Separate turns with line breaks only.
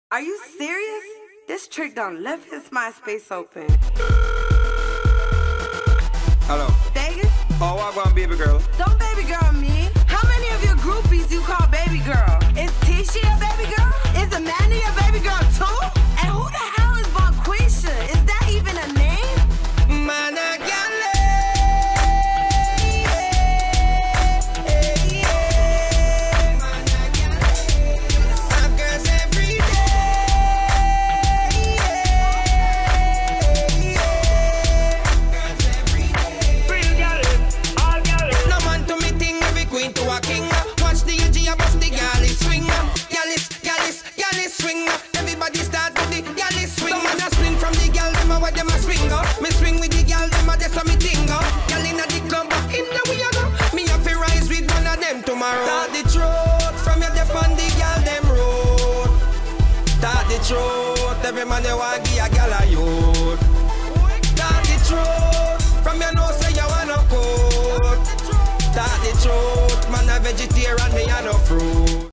Are you serious? This trick done left his MySpace open.
Hello.
Vegas?
Oh, I want baby girl.
Don't baby girl me. How many of your groupies you call baby girl? Is Tisha a baby girl? Is Amanda a baby girl too? And who the hell is Bonquisha? Is that even a name?
Man, I got everybody start with the Gallis swing. Man, I swing from the gal, them a what them a swing up. Me swing with the gal, them a that's how me ting up. Gal inna the club, in the we a go. Me have to rise with one of them tomorrow. Start the truth from your def on the gal them road. Start the truth, every man they want give a gal a youth. Start the truth from your know say you wanna coat. Start the truth, man a vegetarian, me a no fruit.